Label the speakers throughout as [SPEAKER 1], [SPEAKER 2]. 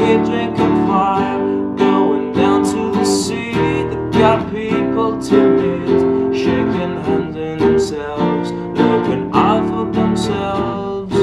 [SPEAKER 1] keep drinking fire, going down to the sea. They got people to meet, shaking hands in themselves, looking out for themselves.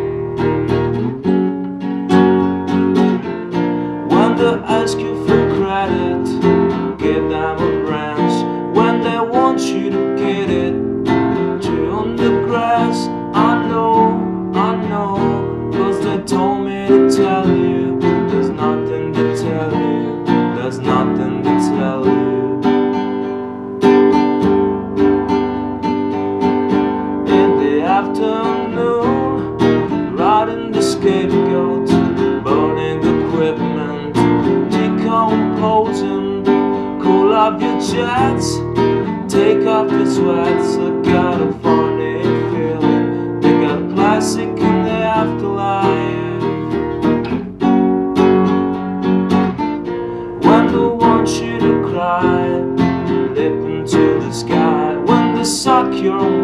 [SPEAKER 1] When they ask you for credit, give them a branch. When they want you to get it, chew on the grass. I know, 'cause they told me to tell you, there's nothing to tell you, there's nothing to tell you. In the afternoon, riding the scapegoat, burning equipment, decomposing. Cool up your jets, take off your sweats. I got a funny feeling they got plastic in the afterlife. When they want you to cry, lip into the sky. When they suck your